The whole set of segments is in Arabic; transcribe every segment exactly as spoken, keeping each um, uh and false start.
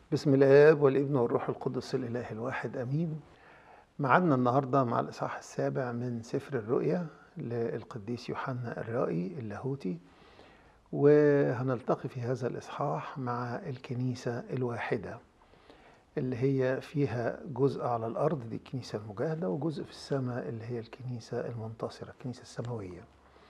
بسم الآب والابن والروح القدس الإله الواحد آمين. معادنا النهاردة مع الإصحاح السابع من سفر الرؤيا للقديس يوحنا الرائي اللاهوتي، وهنلتقي في هذا الإصحاح مع الكنيسة الواحدة اللي هي فيها جزء على الأرض، دي الكنيسة المجاهدة، وجزء في السماء اللي هي الكنيسة المنتصرة، الكنيسة السماوية.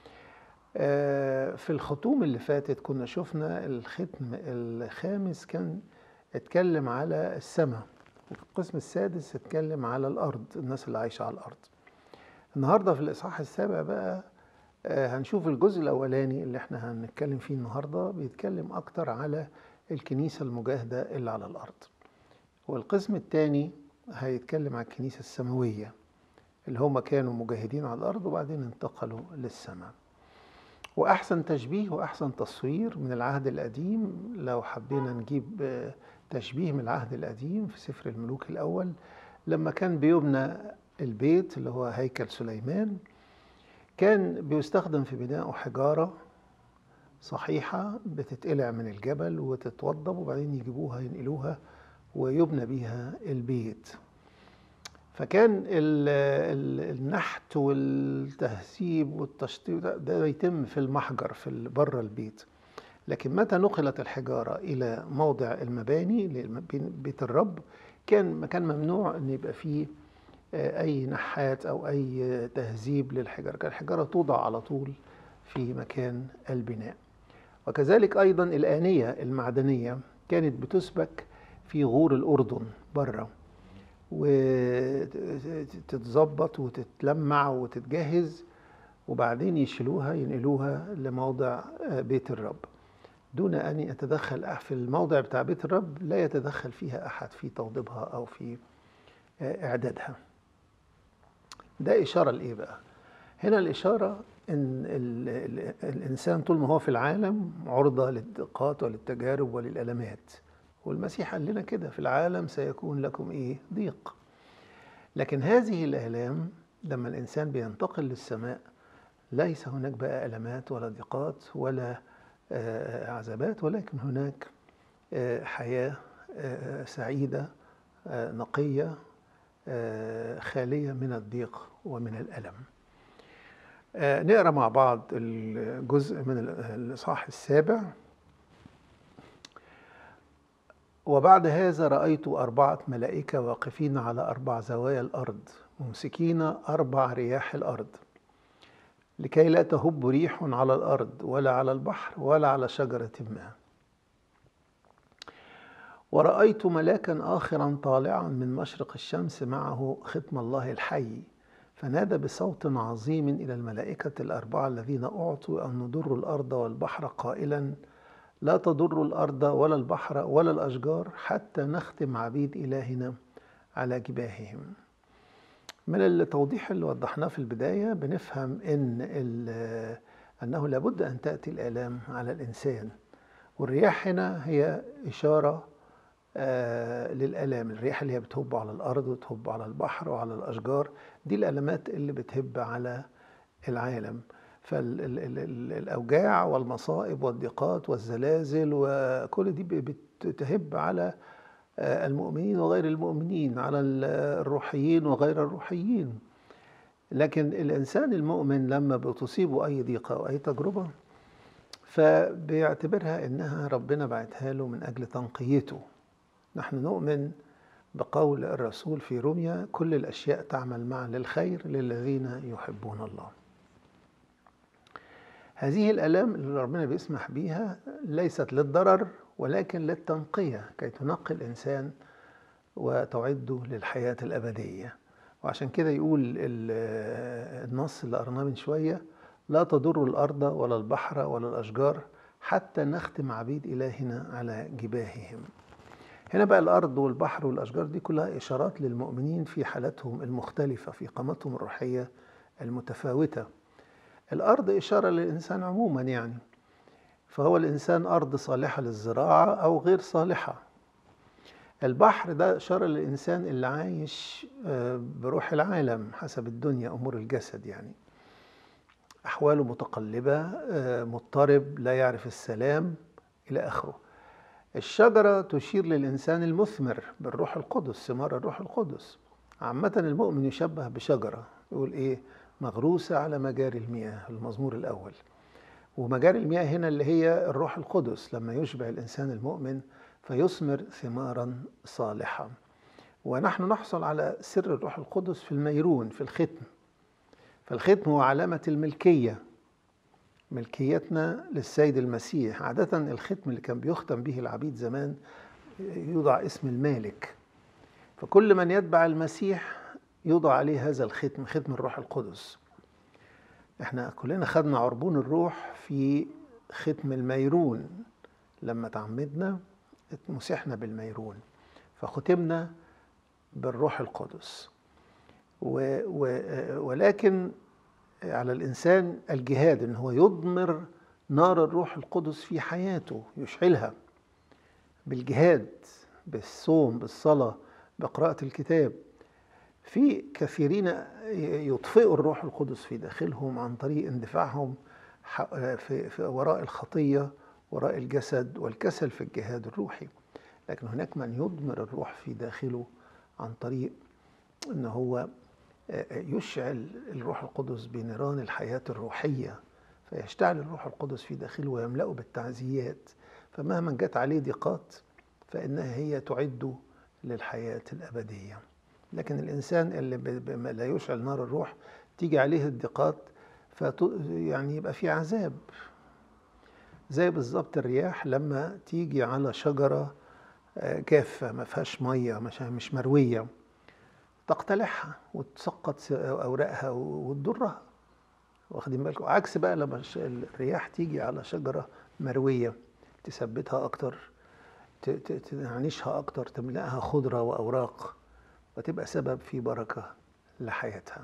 في الختوم اللي فاتت كنا شفنا الختم الخامس كان اتكلم على السماء، والقسم السادس اتكلم على الأرض، الناس اللي عايشة على الأرض. النهاردة في الإصحاح السابع بقى هنشوف الجزء الأولاني اللي احنا هنتكلم فيه النهاردة، بيتكلم أكتر على الكنيسة المجاهدة اللي على الأرض، والقسم الثاني هيتكلم على الكنيسة السماوية اللي هم كانوا مجاهدين على الأرض وبعدين انتقلوا للسماء. وأحسن تشبيه وأحسن تصوير من العهد القديم، لو حبينا نجيب تشبيه من العهد القديم في سفر الملوك الأول، لما كان بيبنى البيت اللي هو هيكل سليمان، كان بيستخدم في بنائه حجارة صحيحة بتتقلع من الجبل وتتوضب وبعدين يجيبوها ينقلوها ويبنى بيها البيت. فكان النحت والتهذيب والتشطيب ده بيتم في المحجر في بره البيت، لكن متى نقلت الحجارة إلى موضع المباني بيت الرب كان مكان ممنوع أن يبقى فيه أي نحات أو أي تهذيب للحجارة، كان الحجارة توضع على طول في مكان البناء. وكذلك أيضا الآنية المعدنية كانت بتسبك في غور الأردن بره، وتتظبط وتتلمع وتتجهز وبعدين يشيلوها ينقلوها لموضع بيت الرب دون أن يتدخل في الموضع بتاع بيت الرب، لا يتدخل فيها أحد في توضيبها أو في إعدادها. ده إشارة لإيه بقى؟ هنا الإشارة إن الإنسان طول ما هو في العالم عرضة للضيقات وللتجارب وللألمات، والمسيح قال لنا كده: في العالم سيكون لكم إيه؟ ضيق. لكن هذه الآلام لما الإنسان بينتقل للسماء ليس هناك بقى ألمات ولا ضيقات ولا عذابات، ولكن هناك حياة سعيدة نقية خالية من الضيق ومن الألم. نقرأ مع بعض الجزء من الإصحاح السابع. وبعد هذا رأيت أربعة ملائكة واقفين على أربع زوايا الأرض ممسكين أربع رياح الأرض، لكي لا تهب ريح على الأرض ولا على البحر ولا على شجرة ما. ورأيت ملاكا آخرا طالعا من مشرق الشمس معه ختم الله الحي، فنادى بصوت عظيم إلى الملائكة الأربعة الذين أعطوا أن يضروا الأرض والبحر قائلا: لا تضروا الأرض ولا البحر ولا الأشجار حتى نختم عبيد إلهنا على جباههم. من التوضيح اللي وضحناه في البداية بنفهم إن أنه لابد أن تأتي الآلام على الإنسان، والرياح هنا هي إشارة آه للآلام، الرياح اللي هي بتهب على الأرض وتهب على البحر وعلى الأشجار، دي الآلامات اللي بتهب على العالم. فالأوجاع والمصائب والضيقات والزلازل وكل دي بتهب على المؤمنين وغير المؤمنين، على الروحيين وغير الروحيين. لكن الإنسان المؤمن لما بتصيبه أي ضيقة أو أي تجربة فبيعتبرها إنها ربنا بعتها له من أجل تنقيته. نحن نؤمن بقول الرسول في روميا: كل الأشياء تعمل معا للخير للذين يحبون الله. هذه الآلام اللي ربنا بيسمح بيها ليست للضرر ولكن للتنقية، كي تنقي الإنسان وتعده للحياة الأبدية. وعشان كده يقول النص اللي قرناه من شوية: لا تضر الأرض ولا البحر ولا الأشجار حتى نختم عبيد إلهنا على جباههم. هنا بقى الأرض والبحر والأشجار دي كلها إشارات للمؤمنين في حالتهم المختلفة، في قامتهم الروحية المتفاوتة. الأرض إشارة للإنسان عموما، يعني فهو الإنسان أرض صالحة للزراعة أو غير صالحة. البحر ده إشارة للإنسان اللي عايش بروح العالم حسب الدنيا، أمور الجسد، يعني أحواله متقلبة، مضطرب، لا يعرف السلام إلى آخره. الشجرة تشير للإنسان المثمر بالروح القدس، ثمار الروح القدس. عامة المؤمن يشبه بشجرة، يقول إيه؟ مغروسة على مجاري المياه، المزمور الأول. ومجاري المياه هنا اللي هي الروح القدس، لما يشبع الإنسان المؤمن فيثمر ثمارا صالحة. ونحن نحصل على سر الروح القدس في الميرون، في الختم. فالختم هو علامة الملكية، ملكيتنا للسيد المسيح. عادة الختم اللي كان بيختم به العبيد زمان يوضع اسم المالك، فكل من يتبع المسيح يوضع عليه هذا الختم، ختم الروح القدس. احنا كلنا خدنا عربون الروح في ختم الميرون، لما تعمدنا مسحنا بالميرون فختمنا بالروح القدس. و و ولكن على الإنسان الجهاد، إن هو يضمر نار الروح القدس في حياته، يشعلها بالجهاد، بالصوم، بالصلاة، بقراءة الكتاب. في كثيرين يطفئوا الروح القدس في داخلهم عن طريق اندفاعهم في في وراء الخطية، وراء الجسد والكسل في الجهاد الروحي. لكن هناك من يضمر الروح في داخله عن طريق ان هو يشعل الروح القدس بنيران الحياة الروحية، فيشتعل الروح القدس في داخله ويملأه بالتعزيات، فمهما جت عليه ضيقات فإنها هي تعده للحياة الأبدية. لكن الإنسان اللي لا يشعل نار الروح تيجي عليه الضيقات يعني يبقى في عذاب، زي بالظبط الرياح لما تيجي على شجرة جافة ما فيهاش مية، مش مروية، تقتلعها وتسقط أوراقها وتضرها، واخدين بالكم؟ عكس بقى لما الرياح تيجي على شجرة مروية تثبتها أكتر، تعنيشها أكتر، تملأها خضرة وأوراق، وتبقى سبب في بركة لحياتها.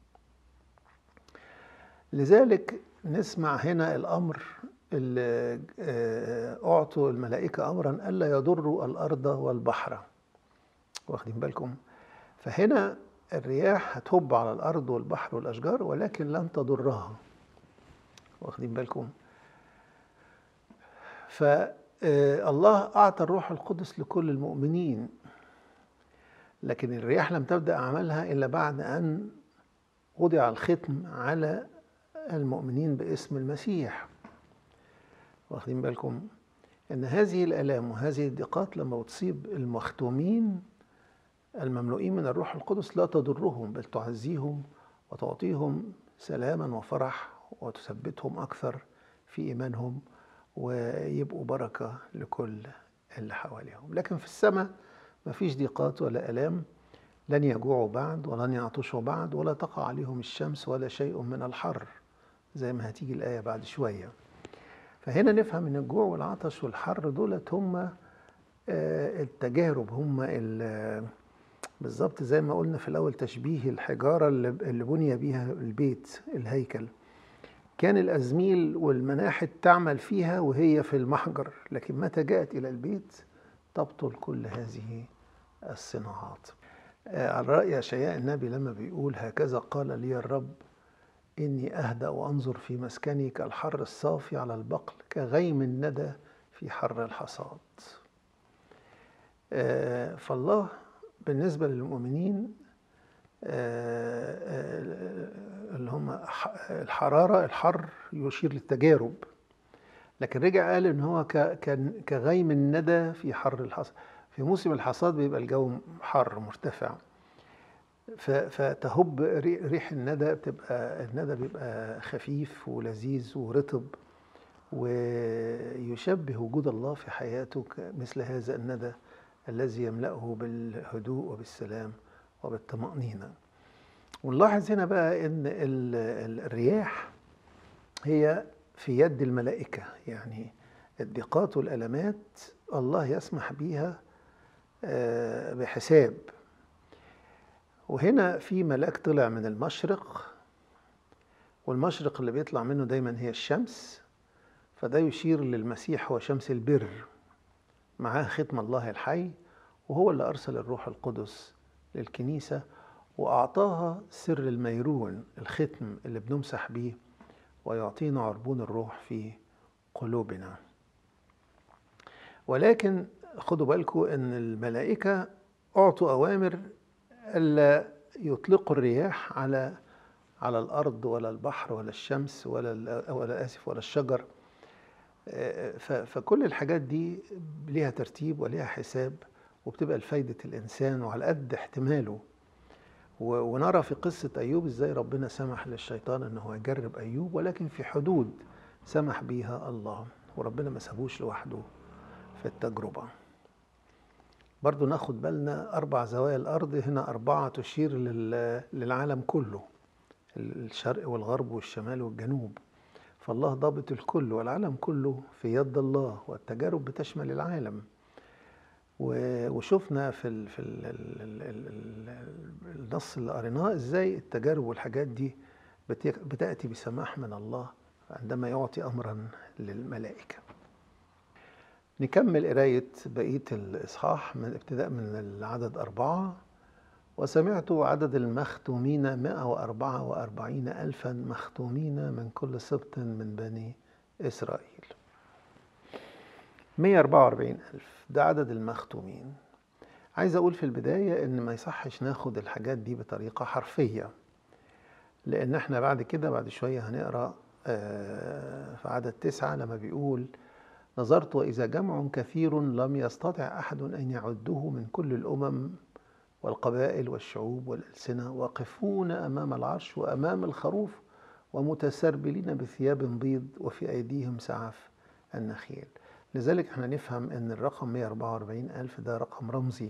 لذلك نسمع هنا الأمر اللي أعطوا الملائكة أمرا ألا يضروا الأرض والبحر، واخدين بالكم؟ فهنا الرياح هتهب على الأرض والبحر والأشجار ولكن لن تضرها، واخدين بالكم؟ فالله أعطى الروح القدس لكل المؤمنين، لكن الرياح لم تبدأ عملها إلا بعد أن وضع الختم على المؤمنين باسم المسيح، واخدين بالكم؟ إن هذه الآلام وهذه الضيقات لما تصيب المختومين المملوئين من الروح القدس لا تضرهم، بل تعزيهم وتعطيهم سلاما وفرح وتثبتهم أكثر في إيمانهم، ويبقوا بركة لكل اللي حواليهم. لكن في السماء ما فيش ضيقات ولا آلام، لن يجوعوا بعد ولن يعطشوا بعد ولا تقع عليهم الشمس ولا شيء من الحر، زي ما هتيجي الآية بعد شوية. فهنا نفهم ان الجوع والعطش والحر دولت هم التجارب، هم بالظبط زي ما قلنا في الأول تشبيه الحجارة اللي بني بيها البيت، الهيكل. كان الأزميل والمناحت تعمل فيها وهي في المحجر، لكن متى جاءت إلى البيت تبطل كل هذه الصناعات. على رأي أشعياء النبي لما بيقول هكذا قال لي الرب إني أهدأ وأنظر في مسكني كالحر الصافي على البقل كغيم الندى في حر الحصاد. فالله بالنسبة للمؤمنين اللي هم الحرارة، الحر يشير للتجارب، لكن رجع قال إن هو كغيم الندى في حر الحصاد. في موسم الحصاد بيبقى الجو حر مرتفع، فتهب ريح الندى، بتبقى الندى بيبقى خفيف ولذيذ ورطب، ويشبه وجود الله في حياته مثل هذا الندى الذي يملأه بالهدوء وبالسلام وبالطمأنينة. ونلاحظ هنا بقى ان الرياح هي في يد الملائكة، يعني الضيقات والألمات الله يسمح بيها بحساب. وهنا في ملاك طلع من المشرق، والمشرق اللي بيطلع منه دايما هي الشمس، فده يشير للمسيح هو شمس البر، معاه ختم الله الحي، وهو اللي أرسل الروح القدس للكنيسة وأعطاها سر الميرون، الختم اللي بنمسح بيه ويعطينا عربون الروح في قلوبنا. ولكن خدوا بالكم ان الملائكة اعطوا اوامر الا يطلقوا الرياح على على الارض ولا البحر ولا الشمس ولا ولا اسف ولا الشجر. فكل الحاجات دي ليها ترتيب وليها حساب، وبتبقى لفايدة الانسان وعلى قد احتماله. ونرى في قصة أيوب إزاي ربنا سمح للشيطان أنه يجرب أيوب، ولكن في حدود سمح بيها الله، وربنا ما سابوش لوحده في التجربة. برضو ناخد بالنا أربع زوايا الأرض، هنا أربعة تشير للعالم كله، الشرق والغرب والشمال والجنوب. فالله ضابط الكل، والعالم كله في يد الله، والتجارب بتشمل العالم. وشفنا في ال في ال ال ال النص اللي قريناه ازاي التجارب والحاجات دي بتأتي بسماح من الله عندما يعطي أمرا للملائكة. نكمل قراية بقية الإصحاح من ابتداء من العدد أربعة. وسمعت عدد المختومين مائة وأربعة وأربعين ألفا مختومين من كل سبط من بني إسرائيل. مائة وأربعة وأربعين ألف ده عدد المختومين. عايز أقول في البداية إن ما يصحش ناخد الحاجات دي بطريقة حرفية، لأن احنا بعد كده بعد شوية هنقرأ في عدد تسعة لما بيقول: نظرت وإذا جمع كثير لم يستطع أحد أن يعده من كل الأمم والقبائل والشعوب والألسنة، واقفون أمام العرش وأمام الخروف، ومتسربلين بثياب بيض، وفي أيديهم سعف النخيل. لذلك احنا نفهم ان الرقم مائة وأربعة وأربعين ألف ده رقم رمزي،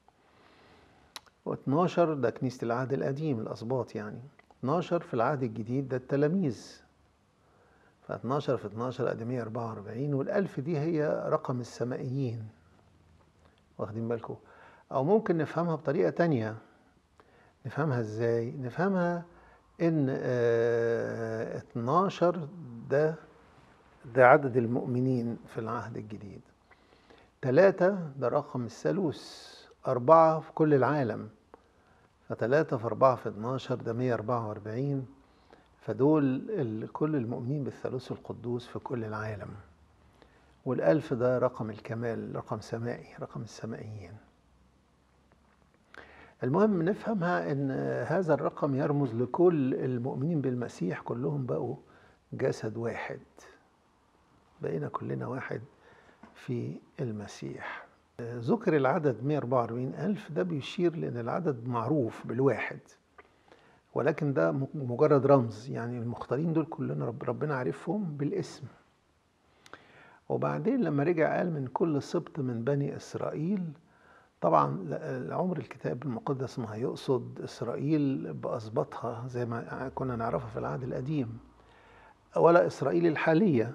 واثناشر ده كنيسة العهد القديم الأسباط يعني، اثناشر في العهد الجديد ده التلاميذ، فاثناشر في اثناشر ادي مائة وأربعة وأربعين، والألف دي هي رقم السمائيين. واخدين بالكم؟ أو ممكن نفهمها بطريقة تانية. نفهمها ازاي؟ نفهمها ان اه اثناشر ده ده عدد المؤمنين في العهد الجديد، ثلاثة ده رقم الثالوث، أربعة في كل العالم، فثلاثة في أربعة في اثناشر ده مائة وأربعة وأربعين، فدول كل المؤمنين بالثالوث القدوس في كل العالم. والألف ده رقم الكمال، رقم سمائي، رقم السمائيين. المهم نفهمها إن هذا الرقم يرمز لكل المؤمنين بالمسيح، كلهم بقوا جسد واحد، بقينا كلنا واحد في المسيح. ذكر العدد مائة وأربعة وأربعين ألف ده بيشير لأن العدد معروف بالواحد، ولكن ده مجرد رمز، يعني المختارين دول كلنا رب ربنا عارفهم بالاسم. وبعدين لما رجع قال من كل سبط من بني إسرائيل، طبعا عمر الكتاب المقدس ما هيقصد إسرائيل بأسباطها زي ما كنا نعرفها في العهد القديم، ولا إسرائيل الحالية،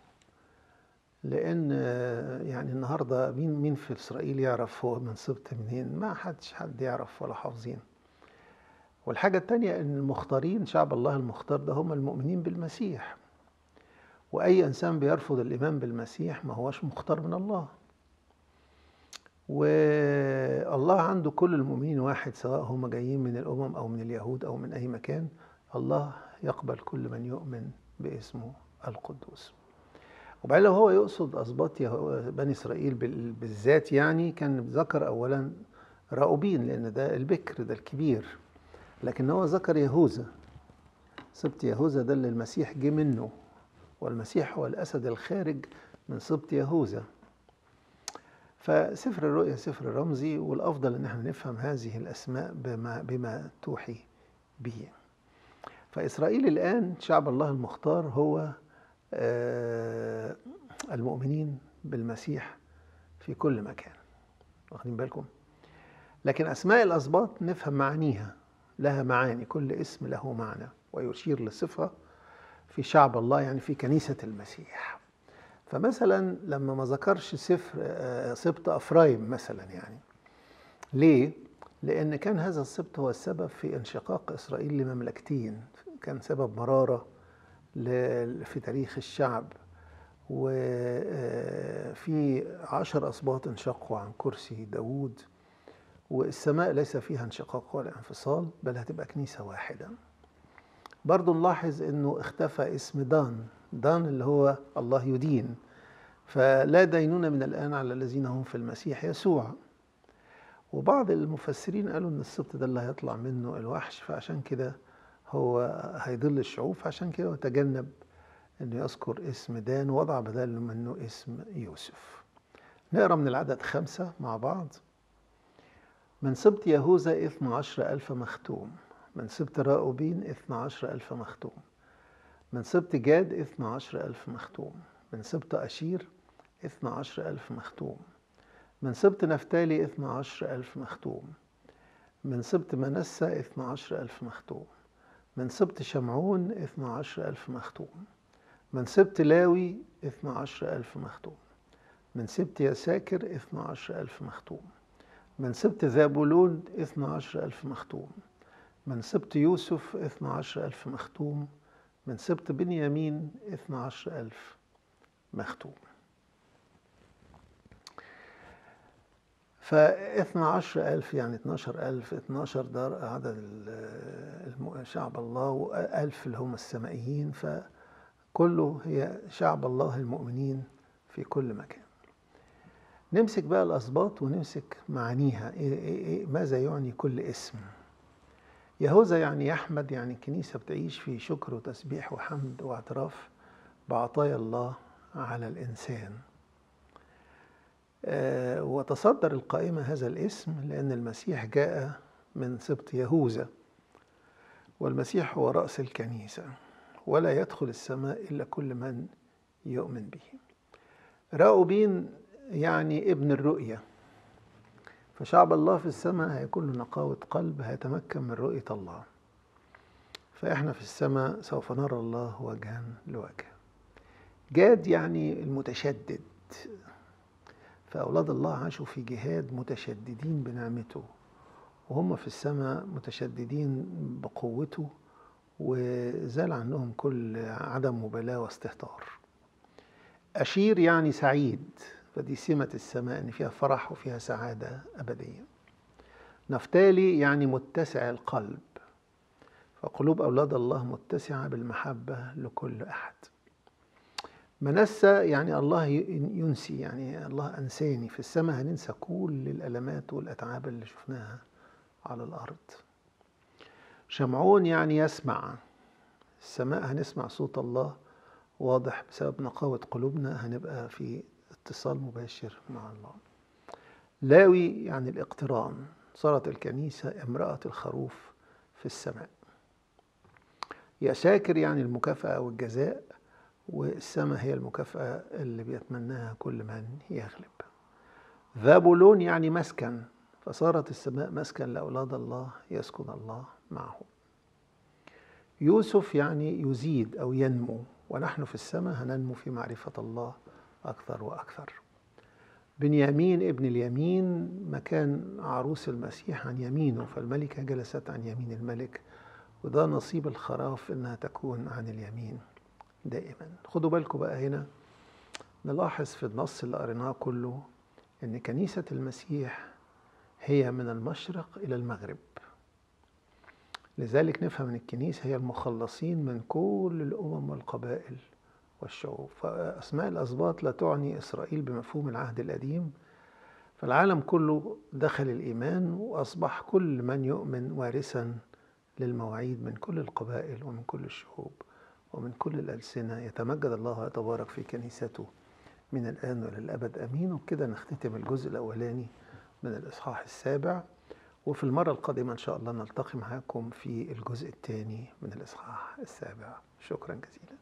لأن يعني النهاردة مين مين في إسرائيل يعرف هو من سبط منين؟ ما حدش حد يعرف ولا حافظين. والحاجة التانية إن المختارين، شعب الله المختار ده هم المؤمنين بالمسيح، وأي إنسان بيرفض الإيمان بالمسيح ما هوش مختار من الله. والله عنده كل المؤمنين واحد، سواء هم جايين من الأمم أو من اليهود أو من أي مكان، الله يقبل كل من يؤمن باسمه القدوس. وبعدين لو هو يقصد أسباط بني إسرائيل بالذات، يعني كان ذكر أولا راؤوبين لأن ده البكر، ده الكبير، لكن هو ذكر يهوذا، سبط يهوذا ده اللي المسيح جه منه، والمسيح هو الأسد الخارج من سبط يهوذا. فسفر الرؤيا سفر رمزي، والأفضل أن احنا نفهم هذه الأسماء بما, بما توحي به. فإسرائيل الآن شعب الله المختار هو آه المؤمنين بالمسيح في كل مكان. واخدين بالكم؟ لكن أسماء الأسباط نفهم معانيها، لها معاني، كل اسم له معنى ويشير لصفة في شعب الله، يعني في كنيسة المسيح. فمثلا لما ما ذكرش سفر سبط أفرايم مثلا، يعني ليه؟ لأن كان هذا السبط هو السبب في انشقاق إسرائيل لمملكتين، كان سبب مرارة في تاريخ الشعب، وفي عشر أسباط انشقوا عن كرسي داود، والسماء ليس فيها انشقاق ولا انفصال، بل هتبقى كنيسة واحدة. برضو نلاحظ أنه اختفى اسم دان، دان اللي هو الله يدين، فلا دينونة من الآن على الذين هم في المسيح يسوع. وبعض المفسرين قالوا إن السبط ده اللي هيطلع منه الوحش، فعشان كده هو هيضل الشعوب، فعشان كده هو تجنب إنه يذكر اسم دان ووضع بدل منه اسم يوسف. نقرأ من العدد خمسة مع بعض. من سبط يهوذا اثنا عشر ألف مختوم، من سبط راؤوبين اثنا عشر ألف مختوم، من سبط جاد اثنا عشر ألف مختوم، من سبط أشير اثنا عشر ألف مختوم، من سبط نفتالي اثنا عشر ألف مختوم، من سبط منسى اثنا عشر ألف مختوم، من سبط شمعون اثنا عشر ألف مختوم، من سبط لاوي اثنا عشر ألف مختوم، من سبط يساكر اثنا عشر ألف مختوم، من سبط ذابولون اثنا عشر ألف مختوم، من سبط يوسف اثنا عشر ألف مختوم، من سبط بنيامين اثنا عشر ألف مختوم. فاثنا عشر ألف يعني اتناشر ألف، اتناشر ده عدد شعب الله، وألف اللي هم السمائيين، فكله هي شعب الله المؤمنين في كل مكان. نمسك بقى الأسباط ونمسك معانيها، إيه إيه إيه ماذا يعني كل اسم. يهوذا يعني يحمد، يعني الكنيسة بتعيش في شكر وتسبيح وحمد واعتراف بعطايا الله على الإنسان. أه وتصدر القائمة هذا الاسم لأن المسيح جاء من سبط يهوذا، والمسيح هو رأس الكنيسة، ولا يدخل السماء إلا كل من يؤمن به. راؤوبين يعني ابن الرؤية، فشعب الله في السماء هيكون له نقاوة قلب، هيتمكن من رؤية الله، فإحنا في السماء سوف نرى الله وجها لوجه. جاد يعني المتشدد، فأولاد الله عاشوا في جهاد متشددين بنعمته، وهم في السماء متشددين بقوته، وزال عنهم كل عدم مبالاة واستهتار. أشير يعني سعيد، فدي سمة السماء إن فيها فرح وفيها سعادة أبدية. نفتالي يعني متسع القلب، فقلوب أولاد الله متسعة بالمحبة لكل أحد. منسى يعني الله ينسي، يعني الله أنساني، في السماء هننسى كل الألمات والأتعاب اللي شفناها على الأرض. شمعون يعني يسمع، السماء هنسمع صوت الله واضح بسبب نقاوة قلوبنا، هنبقى في اتصال مباشر مع الله. لاوي يعني الاقتران، صارت الكنيسة امرأة الخروف في السماء. يساكر يعني المكافأة والجزاء، والسماء هي المكافأة اللي بيتمناها كل من يغلب. ذابولون يعني مسكن، فصارت السماء مسكن لأولاد الله يسكن الله معهم. يوسف يعني يزيد أو ينمو، ونحن في السماء هننمو في معرفة الله أكثر وأكثر. بنيامين ابن اليمين مكان عروس المسيح عن يمينه، فالملكة جلست عن يمين الملك، وده نصيب الخراف إنها تكون عن اليمين دائما. خدوا بالكم بقى هنا، نلاحظ في النص اللي قريناه كله إن كنيسة المسيح هي من المشرق إلى المغرب، لذلك نفهم أن الكنيسة هي المخلصين من كل الأمم والقبائل والشعوب. فأسماء الأسباط لا تعني إسرائيل بمفهوم العهد القديم، فالعالم كله دخل الإيمان، وأصبح كل من يؤمن وارثا للمواعيد من كل القبائل ومن كل الشعوب ومن كل الألسنة. يتمجد الله ويتبارك في كنيسته من الآن وللأبد آمين. وبكده نختتم الجزء الأولاني من الإصحاح السابع، وفي المرة القادمة إن شاء الله نلتقي معكم في الجزء الثاني من الإصحاح السابع. شكرا جزيلا.